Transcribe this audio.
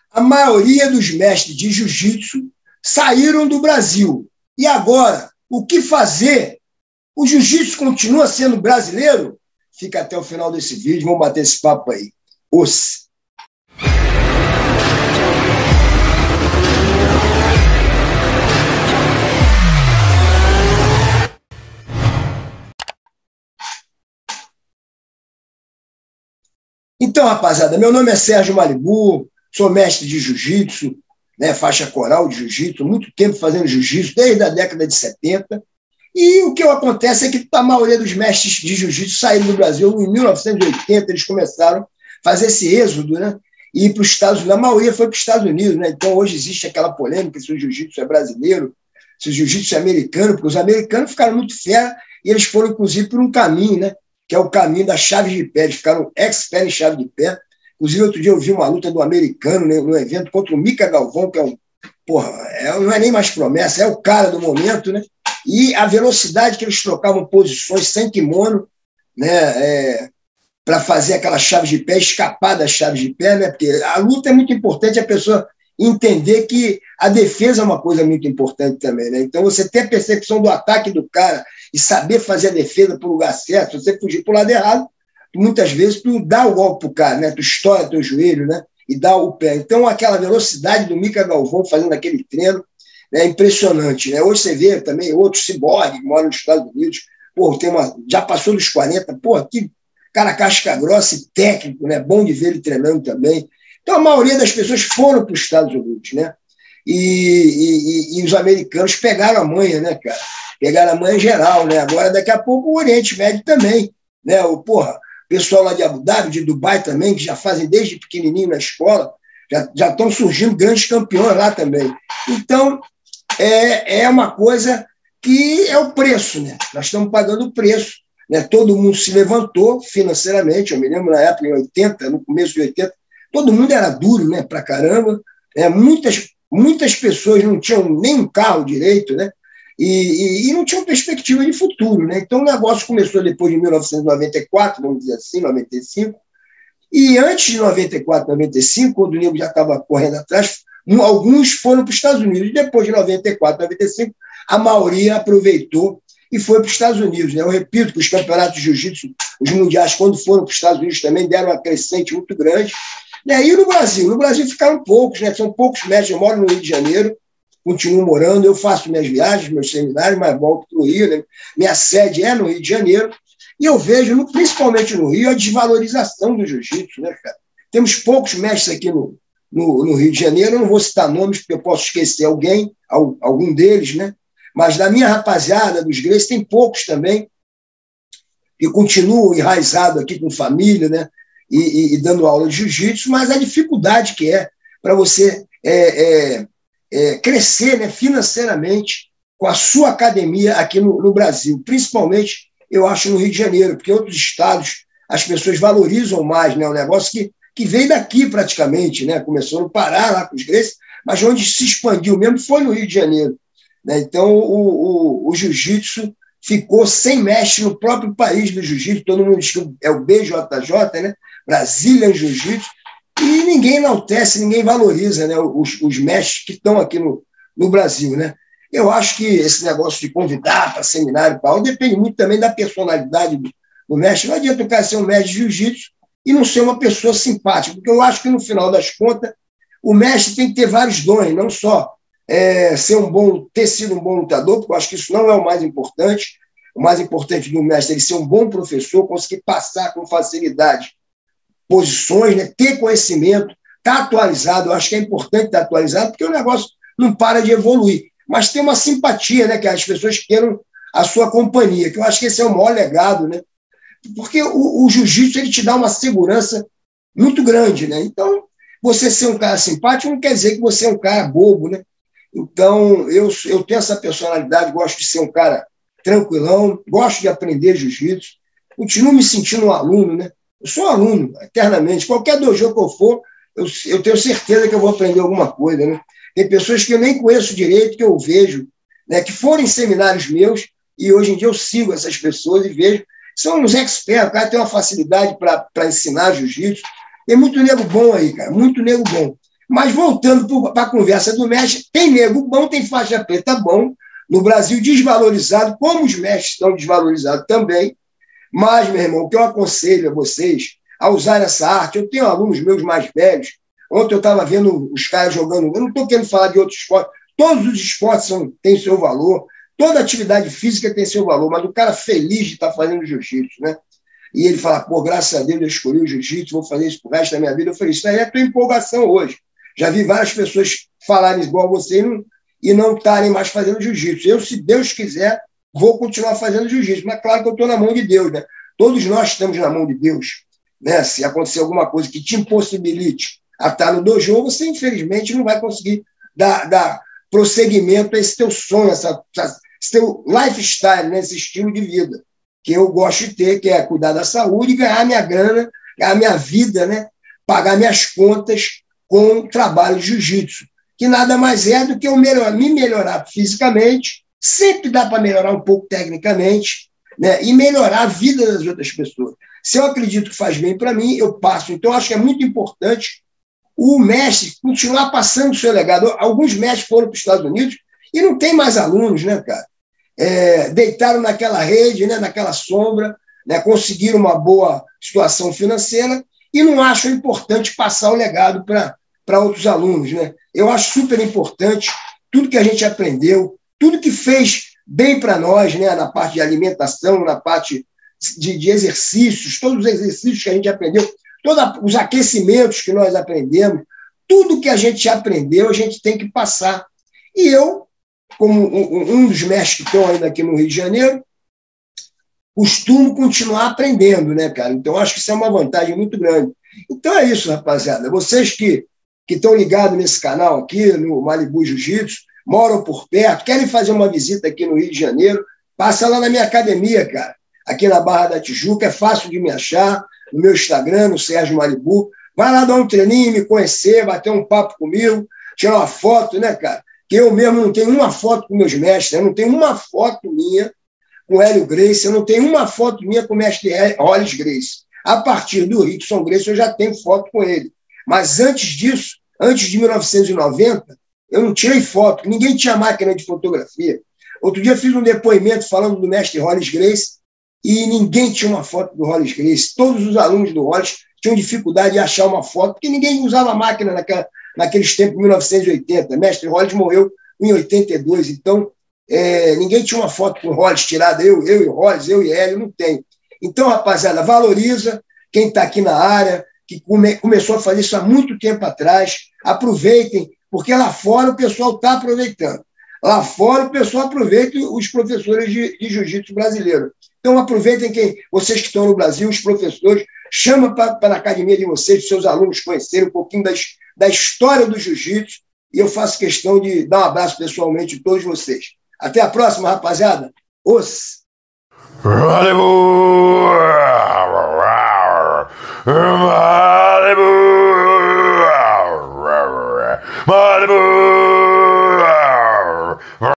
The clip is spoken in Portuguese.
A maioria dos mestres de jiu-jitsu saíram do Brasil. E agora, o que fazer? O jiu-jitsu continua sendo brasileiro? Fica até o final desse vídeo, vamos bater esse papo aí. Então, rapaziada, meu nome é Sérgio Malibu, sou mestre de jiu-jitsu, né, faixa coral de jiu-jitsu, muito tempo fazendo jiu-jitsu, desde a década de 70. E o que acontece é que a maioria dos mestres de jiu-jitsu saíram do Brasil em 1980, eles começaram a fazer esse êxodo, né, e ir para os Estados Unidos. A maioria foi para os Estados Unidos, né? Então hoje existe aquela polêmica se o jiu-jitsu é brasileiro, se o jiu-jitsu é americano, porque os americanos ficaram muito fera e eles foram, inclusive, por um caminho, né, que é o caminho das chaves de pé, eles ficaram expert em chave de pé. Inclusive, outro dia eu vi uma luta do americano, né, no evento contra o Mica Galvão, que é um, não é nem mais promessa, é o cara do momento, né? E a velocidade que eles trocavam posições sem kimono, né, para fazer aquelas chaves de pé, escapar das chaves de pé, né? Porque a luta é muito importante, a pessoa entender que a defesa é uma coisa muito importante também, né? Então, você ter a percepção do ataque do cara e saber fazer a defesa para o lugar certo, se você fugir para o lado errado, muitas vezes tu dá o golpe para o cara, né? Tu estoura teu joelho, né? E dá o pé. Então, aquela velocidade do Mica Galvão fazendo aquele treino, né, é impressionante, né? Hoje você vê também outros ciborgue que moram nos Estados Unidos, já passou dos 40, que cara casca grossa e técnico, né? Bom de ver ele treinando também. Então, a maioria das pessoas foram para os Estados Unidos, né? E os americanos pegaram a manha, né, cara? Pegaram a manha geral, né? Agora, daqui a pouco, o Oriente Médio também, né? O pessoal lá de Abu Dhabi, de Dubai também, que já fazem desde pequenininho na escola, já estão surgindo grandes campeões lá também. Então, é uma coisa que é o preço, né? Nós estamos pagando o preço, né? Todo mundo se levantou financeiramente, eu me lembro na época, em 80, no começo de 80, todo mundo era duro, né? Pra caramba, né? Muitas pessoas não tinham nem um carro direito, né? E não tinham perspectiva de futuro, né? Então o negócio começou depois de 1994, vamos dizer assim, 95, e antes de 94, 95, quando o nego já estava correndo atrás, alguns foram para os Estados Unidos. Depois de 94, 95, a maioria aproveitou e foi para os Estados Unidos, né? Eu repito que os campeonatos de jiu-jitsu, os mundiais, quando foram para os Estados Unidos, também deram uma crescente muito grande. E no Brasil ficaram poucos, né? São poucos mestres. Eu moro no Rio de Janeiro, continuo morando, eu faço minhas viagens, meus seminários, mas volto para o Rio, né? Minha sede é no Rio de Janeiro, e eu vejo, principalmente no Rio, a desvalorização do jiu-jitsu, né, cara? Temos poucos mestres aqui no Rio de Janeiro, eu não vou citar nomes, porque eu posso esquecer algum deles, né? Mas da minha rapaziada, dos Grace, tem poucos também, que continuam enraizados aqui com família, né? E dando aula de jiu-jitsu, mas a dificuldade que é para você crescer, né, financeiramente com a sua academia aqui no Brasil, principalmente, eu acho, no Rio de Janeiro, porque em outros estados as pessoas valorizam mais, né, o negócio que veio daqui praticamente, né, começou no Pará, lá com os Gracie, mas onde se expandiu mesmo foi no Rio de Janeiro, né? Então o jiu-jitsu ficou sem mestre no próprio país do jiu-jitsu, todo mundo diz que é o BJJ, né, Brazilian Jiu-Jitsu, e ninguém enaltece, ninguém valoriza, né, os mestres que estão aqui no Brasil, né? Eu acho que esse negócio de convidar para seminário, depende muito também da personalidade do mestre. Não adianta o cara ser um mestre de jiu-jitsu e não ser uma pessoa simpática, porque eu acho que, no final das contas, o mestre tem que ter vários dons, não só ter sido um bom lutador, porque eu acho que isso não é o mais importante. O mais importante do mestre é ele ser um bom professor, conseguir passar com facilidade posições, né? Ter conhecimento, estar atualizado. Eu acho que é importante estar atualizado, porque o negócio não para de evoluir. Mas ter uma simpatia, né? Que as pessoas queiram a sua companhia, que eu acho que esse é o maior legado, né? Porque o jiu-jitsu ele te dá uma segurança muito grande, né? Então, você ser um cara simpático não quer dizer que você é um cara bobo, né? Então, eu tenho essa personalidade, gosto de ser um cara tranquilão, gosto de aprender jiu-jitsu, continuo me sentindo um aluno, né? Eu sou aluno, eternamente. Qualquer dojo que eu for, eu tenho certeza que eu vou aprender alguma coisa, né? Tem pessoas que eu nem conheço direito, que eu vejo, né, que foram em seminários meus, e hoje em dia eu sigo essas pessoas e vejo. São uns experts, o cara tem uma facilidade para ensinar jiu-jitsu. Tem muito nego bom aí, cara, muito nego bom. Mas voltando para a conversa do mestre, tem nego bom, tem faixa preta bom, no Brasil desvalorizado, como os mestres estão desvalorizados também. Mas, meu irmão, o que eu aconselho a vocês a usar essa arte, eu tenho alunos meus mais velhos, ontem eu estava vendo os caras jogando, eu não estou querendo falar de outros esportes, todos os esportes têm seu valor, toda atividade física tem seu valor, mas o cara feliz de estar fazendo jiu-jitsu, né? E ele fala, pô, graças a Deus eu escolhi o jiu-jitsu, vou fazer isso pro resto da minha vida. Eu falei, isso aí é a tua empolgação hoje. Já vi várias pessoas falarem igual a você e não estarem mais fazendo jiu-jitsu. Eu, se Deus quiser, vou continuar fazendo jiu-jitsu. Mas claro que eu estou na mão de Deus, né? Todos nós estamos na mão de Deus, né? Se acontecer alguma coisa que te impossibilite a estar no dojo, você infelizmente não vai conseguir dar prosseguimento a esse teu sonho, esse teu lifestyle, né? Esse estilo de vida que eu gosto de ter, que é cuidar da saúde, ganhar minha grana, ganhar minha vida, né? Pagar minhas contas com o trabalho de jiu-jitsu, que nada mais é do que eu me melhorar fisicamente, sempre dá para melhorar um pouco tecnicamente, né? E melhorar a vida das outras pessoas. Se eu acredito que faz bem para mim, eu passo. Então, acho que é muito importante o mestre continuar passando o seu legado. Alguns mestres foram para os Estados Unidos e não tem mais alunos, né, cara? Deitaram naquela rede, né, naquela sombra, né, conseguiram uma boa situação financeira e não acham importante passar o legado para outros alunos, né? Eu acho super importante tudo que a gente aprendeu, tudo que fez bem para nós, né, na parte de alimentação, na parte de exercícios, todos os exercícios que a gente aprendeu, todos os aquecimentos que nós aprendemos, tudo que a gente aprendeu, a gente tem que passar. E eu, como um dos mestres que estão ainda aqui no Rio de Janeiro, costumo continuar aprendendo, né, cara? Então, acho que isso é uma vantagem muito grande. Então, é isso, rapaziada. Vocês que estão ligados nesse canal aqui, no Malibu Jiu-Jitsu, moram por perto, querem fazer uma visita aqui no Rio de Janeiro, passa lá na minha academia, cara. Aqui na Barra da Tijuca, é fácil de me achar, no meu Instagram, no Sérgio Malibu. Vai lá dar um treininho, me conhecer, bater um papo comigo, tirar uma foto, né, cara? Que eu mesmo não tenho uma foto com meus mestres, eu não tenho uma foto minha com o Hélio Gracie, eu não tenho uma foto minha com o mestre Hollis Gracie. A partir do Rickson Gracie, eu já tenho foto com ele. Mas antes disso, antes de 1990, eu não tirei foto, ninguém tinha máquina de fotografia. Outro dia eu fiz um depoimento falando do mestre Hollis Gracie e ninguém tinha uma foto do Hollis Gracie. Todos os alunos do Hollis tinham dificuldade de achar uma foto, porque ninguém usava máquina naqueles tempos, 1980. Mestre Hollis morreu em 82, então ninguém tinha uma foto com o Hollis tirada, eu e o Hollis, eu e Hélio, não tem. Então, rapaziada, valoriza quem está aqui na área, que começou a fazer isso há muito tempo atrás, aproveitem, porque lá fora o pessoal está aproveitando. Lá fora o pessoal aproveita os professores de jiu-jitsu brasileiro. Então, aproveitem vocês que estão no Brasil, os professores, chama para a academia de vocês, seus alunos conhecerem um pouquinho da história do jiu-jitsu, e eu faço questão de dar um abraço pessoalmente a todos vocês. Até a próxima, rapaziada. Os